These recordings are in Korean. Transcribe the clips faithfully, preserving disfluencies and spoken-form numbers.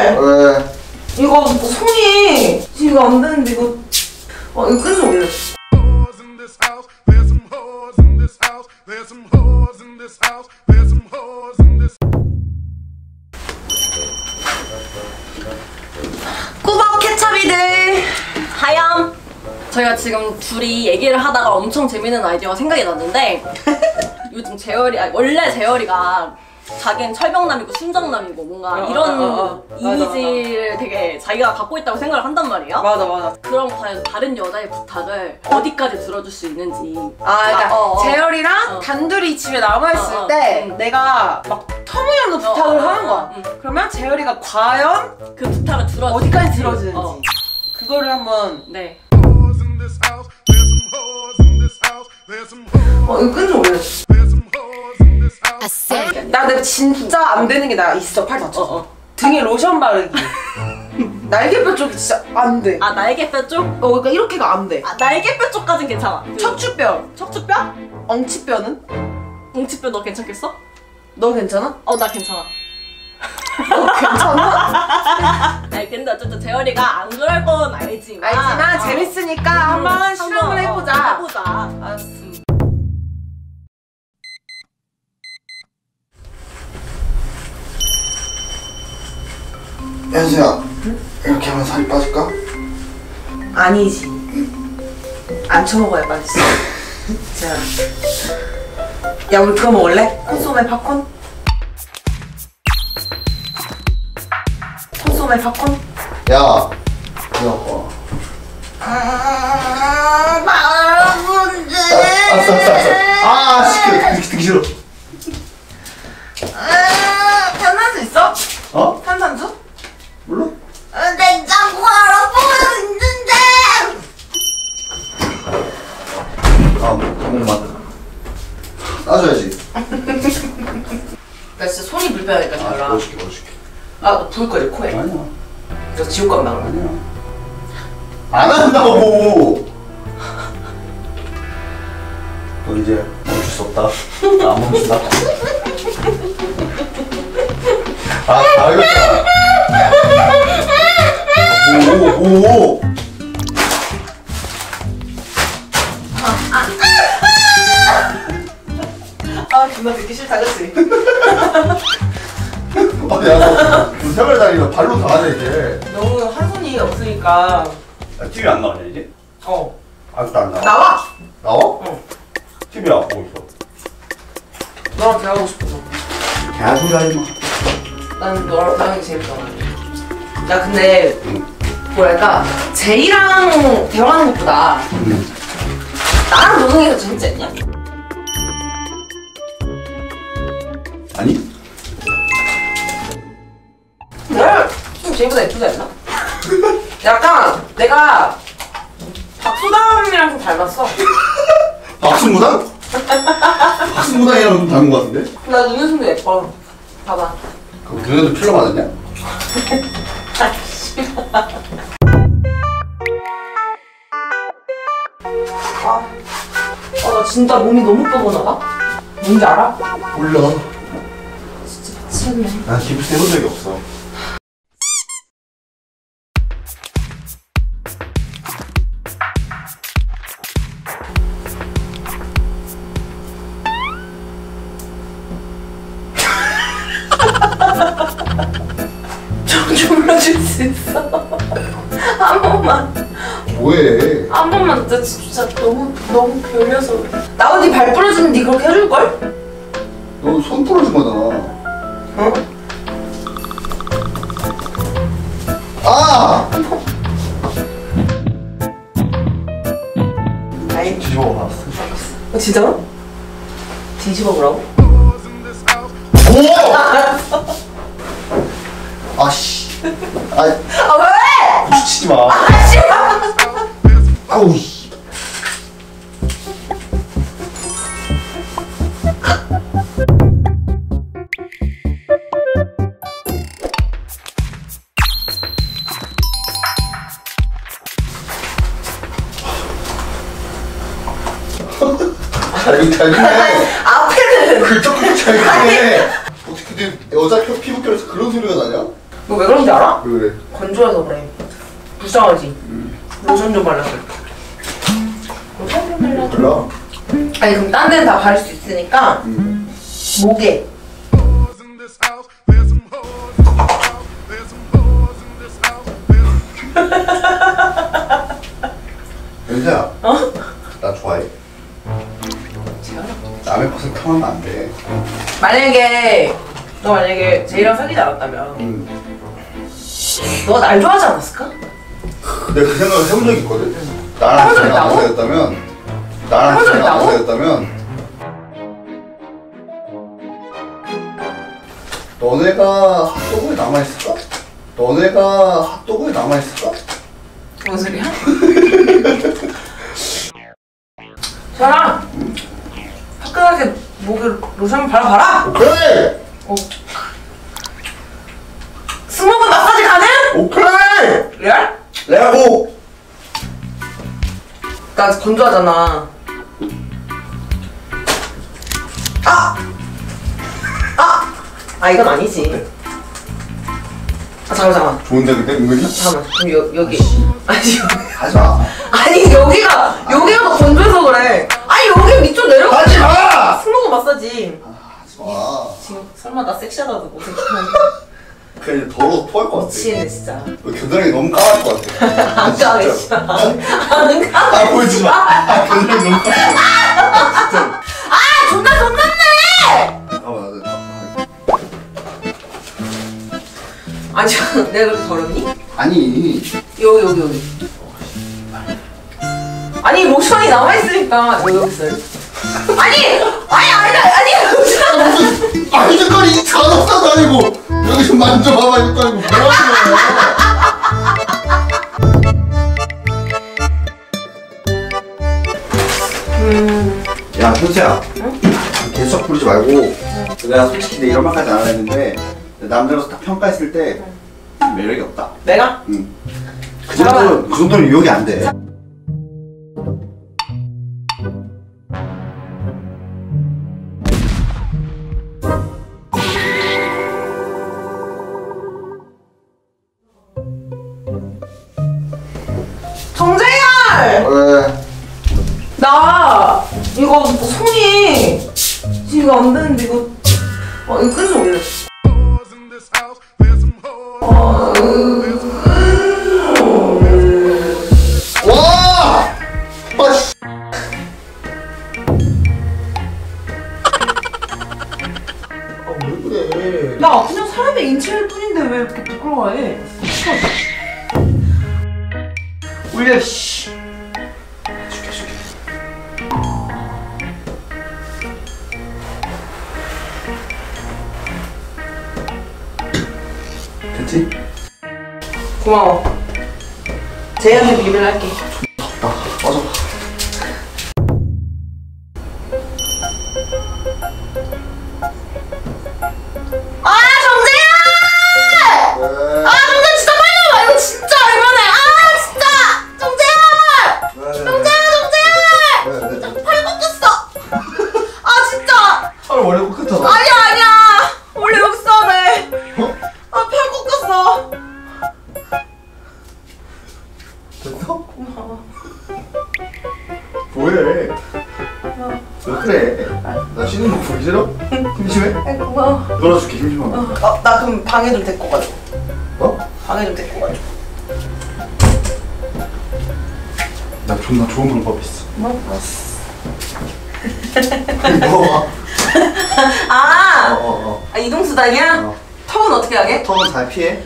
왜? 이거 손이 지금 이거 안 되는데 이거 어 이거 끈좀 올려. 꾸벅 케찹이들 하얌. 저희가 지금 둘이 얘기를 하다가 엄청 재밌는 아이디어가 생각이 났는데 요즘 재열이, 아니 원래 재열이가 자기는 철벽남이고 순정남이고 뭔가 어, 이런 어, 어, 어. 이미지를 맞아, 되게 자기가 갖고 있다고 생각을 한단 말이에요. 맞아 맞아. 그럼 과연 다른 여자의 부탁을 어디까지 들어줄 수 있는지. 아 그러니까 아, 어, 재열이랑 어. 단둘이 집에 남아있을 어, 어. 때 응. 내가 막 터무니없는 부탁을 어, 어, 하는 거야. 어, 응. 그러면 재열이가 과연 그 부탁을 들어 어디까지 들어주는지 어. 그거를 한번. 네. 어 이거 끈 좀 올려. 나 내가 진짜 안 되는 게 나 있어. 팔 다쳐. 어, 어. 등에 로션 바르기. 날개뼈 쪽이 진짜 안 돼. 아 날개뼈 쪽? 어 그러니까 이렇게가 안 돼. 아 날개뼈 쪽까진 괜찮아. 그... 척추뼈. 척추뼈? 엉치뼈는? 엉치뼈 너 괜찮겠어? 너 괜찮아? 어 나 괜찮아. 너 괜찮아? 아니 근데 어쨌든 재열이가 안 그럴 건 알지만 알지만 어. 재밌으니까 음, 한번 실험을 해보자. 어, 해보자. 알았어. 현수야, 응? 이렇게 하면 살이 빠질까? 아니지. 안 처먹어야 빠지지. 자, 야 우리 그거 먹을래? 콘소메 팝콘? 콘소메 팝콘? 야, 이거 봐. 아, 마라군데. 알았어, 알았어, 알았어. 아, 시끄러. 듣기, 듣기 싫어. 아, 탄산수 있어? 어? 탄산수? 물론? 냉장고 알아보고 있는데! 아, 잠깐만. 따줘야지. 나 진짜 손이 불편하니까 잘 나. 아, 멋있게, 멋있게. 아, 너 부을 거지, 코에? 아니야. 그래서 지옥 간다, 그러면? 아니야. 안 한다고! 너 이제 멈출 수 없다. 나 안 멈춘다. 아, 알겠다. 오오오. 아 존나 듣기 싫다 그치? 아, 야, 너 세월 다니면 발로 다 하네 이제. 너무 한 손이 없으니까. 야, 티비 안 나오냐 이제? 어. 아직도 안 나와? 나와! 나와? 응. 티비야 뭐 있어? 너랑 대화하고 싶어서. 개소리 하지 마. 난 너랑 대화하는 게 재밌잖아. 야 근데 응. 뭐랄까 제이랑 대화하는 것보다 응. 나랑 노는 게 더 재밌지 않냐? 아니? 내가 좀 제이보다 예쁘지 않나? 약간 내가 박수담이랑 좀 닮았어. 박승무당? 박승무당이랑 좀 닮은 것 같은데? 나 눈웃음도 예뻐. 봐봐. 그럼 눈에도 필러 맞았냐? 아, 아, 나 진짜 몸이 너무 뻐근하다? 뭔지 알아? 몰라. 진짜 미치겠네. 난 기부스 해본 적이 없어. 좀 졸라줄 수 있어? 한 번만. 뭐해? 한 번만. 나 진짜 너무 너무 별려서. 나 어디 발 부러지면 니 그렇게 해줄걸? 너 손 부러진 거잖아. 어? 아! 아이 뒤집어 봤어. 어, 진짜로? 뒤집어 보라고? 오! 아씨. 아, 아 왜? 고추 치지 마. 아 씨. 아우 씨. 잘, 잘 그네. 앞에는 글쩍글쩍 잘 그네. 어떻게 근데 여자 피부결에서 그런 소리가 나냐? 너 왜 그런지 알아? 왜 그래? 건조해서 그래. 불쌍하지? 음. 로션 좀 발라줘. 로션 좀 발라줘. 몰라. 아니 그럼 딴 데는 다 바를 수 있으니까 음. 목에. 연수야. 어? 나 좋아해. 남의 것을 탐하면 안 돼. 만약에 너 만약에 제이랑 사귀지 않았다면 응. 너 날 좋아하지 않았을까? 내가 그 생각을 해본 적이 있거든? 나랑 해본 적 쟤랑 안 있다고? 사귀었다면 나랑 해본 적 쟤랑 안 있다고? 사귀었다면 너네가 핫도그에 남아있을까? 너네가 핫도그에 남아있을까? 뭔 소리야? 저랑 화끈하게 목에 로션 발라봐라! 오케이! 어. 스모그 마사지 가능? 오케이! 레알? 내가 뭐! 나 건조하잖아. 아! 아! 아 이건 아니지. 아 잠깐 잠깐. 좋은데 근데 은근히? 잠깐만. 그럼 여, 여기. 아니 여기. 하지마! 아니 여기가 여기가 더 건조해서 그래. 아니 여기 밑으로 내려가. 하지마! 스모그 마사지. 하지마. 지금 설마 나 섹시하다고 생각하는 그냥 더러워 토할 것 같아. 미치겠네 진짜. 너 겨드랑이 너무 까만 것 같아. 안 까매 진짜. 안 까매. 아 보여주지 마. 아 겨드랑이 너무 까만. 진짜. 아 존나 존나네. 잠깐만 나 아니 잠깐 내가 그렇게 더럽니? 아니. 여기 여기 여기. 아니 로션이 남아있으니까 여기 여기 있어요. 아니 아니 아니 아니 로션. 아 이제까지 이 잔업사도 아니고 여기 좀 만져봐봐 이것도 아니고 뭐라고 음. 그래. 야 현수야. 응? 개수작 부리지 말고. 응. 내가 솔직히 내 이런 말까지 안 했는데 남자로서 딱 평가했을 때 매력이 없다. 내가? 응. 그 정도는 그 정도는 유혹이 안 돼. 정재열! 왜? 나 이거 손이 지금 안 되는데 이거 어 이거 끈 좀 올려. 어, 와! 아 씨. 아왜 그래? 야 그냥 사람의 인체일 뿐인데 왜 이렇게 부끄러워해? 올려 씨. 죽여 죽여. 됐지? 고마워. 제이한테 비밀 할게. 아 맞아. 아 정재열! 왜? 아 정재 진짜 빨리 와. 이거 진짜 얼마나? 아 진짜 정재열! 왜? 정재열 정재열! 왜? 왜? 왜? 팔 꺾였어. 아 진짜. 팔 원래 꺾였잖아. 아니야 아니야. 원래 여기 써야 돼. 어? 아 팔 꺾였어. 됐어? 고마워. 뭐해? 왜 그래? 나 쉬는 거 보기 싫어? 심심해? 아이, 고마워. 놀아줄게 심심하면. 어, 나 그럼 방에 좀 데리고 가줘. 어? 방에 좀 데리고 가줘. 나 존나 좋은 방법 있어. 뭐? 알았어. 물어봐. 아! 어어어. 어, 아 이동수단이야? 어. 턱은 어떻게 하게? 턱은 잘 피해.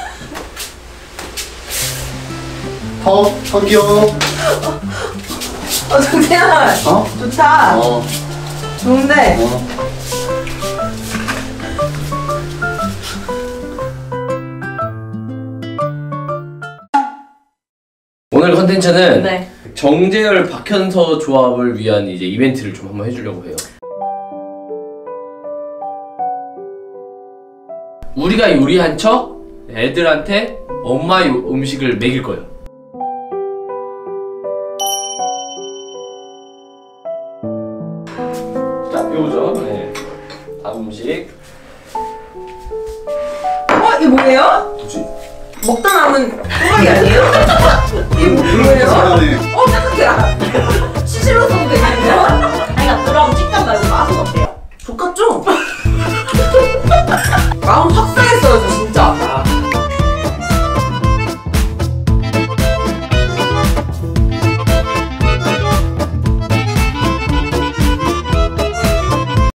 턱, 턱이요. 어 정재열. 어? 좋다. 어. 좋은데. 어. 오늘 컨텐츠는 네. 정재열 박현서 조합을 위한 이제 이벤트를 좀 한번 해주려고 해요. 우리가 요리한 척 애들한테 엄마 요 음식을 먹일 거예요. 자, 요죠. 네. 다음 음식. 어 이게 뭐예요? 뭐지? 먹다 남은 또라이 아니에요? 이게 뭐 그런 거 잘하네. 어, 딱